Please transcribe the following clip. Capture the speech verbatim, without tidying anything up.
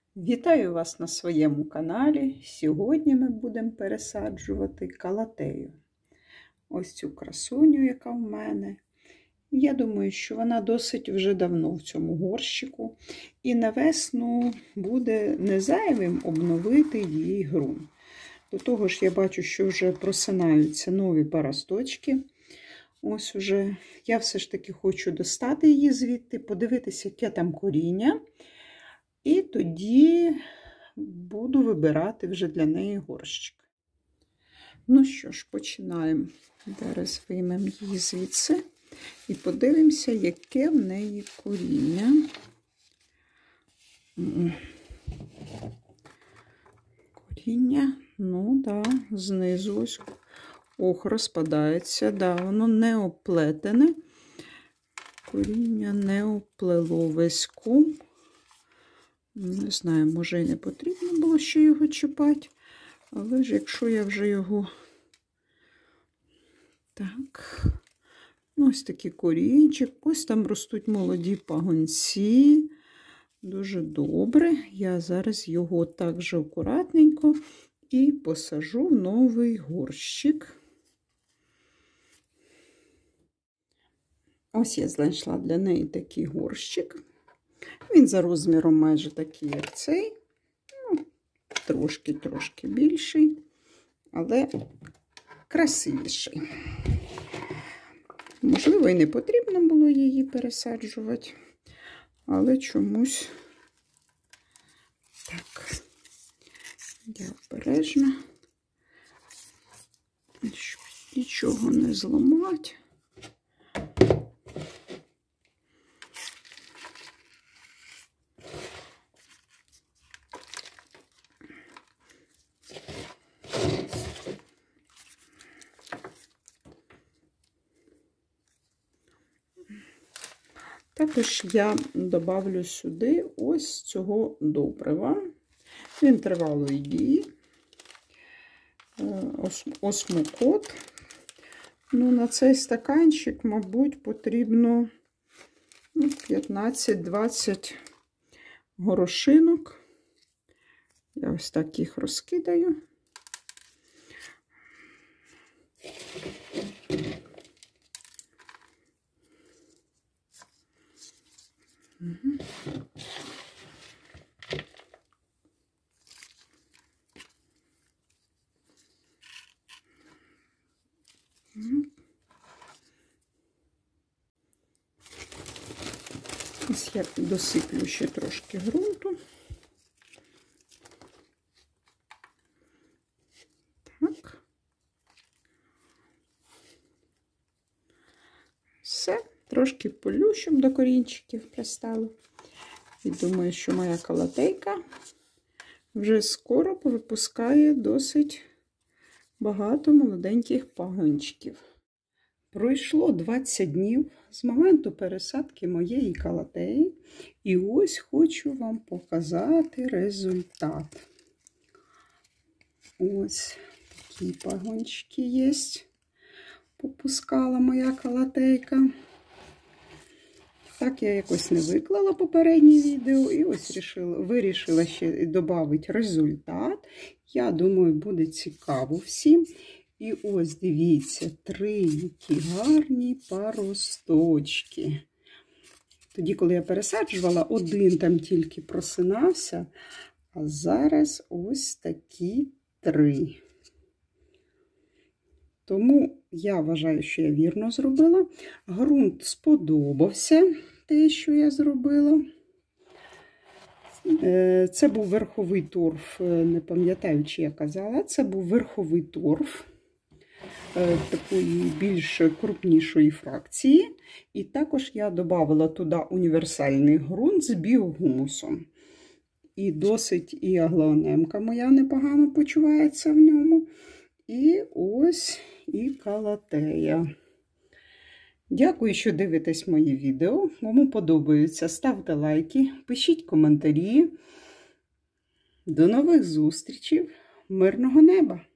Вітаю вас на своєму каналі. Сьогодні ми будемо пересаджувати калатею. Ось цю красуню, яка в мене. Я думаю, що вона досить вже давно в цьому горщику. І на весну буде не зайвим обновити її ґрунт. До того ж, я бачу, що вже просинаються нові паросточки. Ось уже я все ж таки хочу достати її звідти, подивитися, яке там коріння. І тоді буду вибирати вже для неї горщик. Ну що ж, починаємо. Зараз виймемо її звідси і подивимося, яке в неї коріння. Коріння, ну так, да, знизу ось, ох, розпадається, да, воно не оплетене. Коріння не оплело весь ком. Не знаю, може і не потрібно було ще його чіпати, але ж якщо я вже його... Так, ось такий корінчик, ось там ростуть молоді пагонці. Дуже добре. Я зараз його також акуратненько і посажу в новий горщик. Ось я знайшла для неї такий горщик. Він за розміром майже такий, як цей. Ну, трошки-трошки більший, але красивіший. Можливо, і не потрібно було її пересаджувати, але чомусь так. Я обережно, щоб нічого не зламати. Також я добавлю сюди ось цього добрива. Він тривалої дії. Осмокот. Ну, на цей стаканчик, мабуть, потрібно п'ятнадцять-двадцять горошинок. Я ось так їх розкидаю. Угу. Ось я досиплю ще трошки ґрунту. Так. Все. Трошки полю, щоб до корінчиків пристало. І думаю, що моя калатейка вже скоро випускає досить багато молоденьких пагончиків. Пройшло двадцять днів з моменту пересадки моєї калатеї. І ось хочу вам показати результат. Ось такі пагончики є. Попускала моя калатейка. Так, я якось не виклала попереднє відео, і ось вирішила, вирішила ще додати результат. Я думаю, буде цікаво всім. І ось, дивіться, три які гарні паросточки. Тоді, коли я пересаджувала, один там тільки просинався, а зараз ось такі три. Тому я вважаю, що я вірно зробила. Ґрунт сподобався, те, що я зробила. Це був верховий торф, не пам'ятаю, чи я казала, це був верховий торф такої більш крупнішої фракції. І також я додавала туди універсальний ґрунт з біогумусом. І досить і аглонемка моя непогано почувається в ньому. І ось і калатея. Дякую, що дивитесь мої відео. Кому подобаються, ставте лайки, пишіть коментарі. До нових зустрічей. Мирного неба!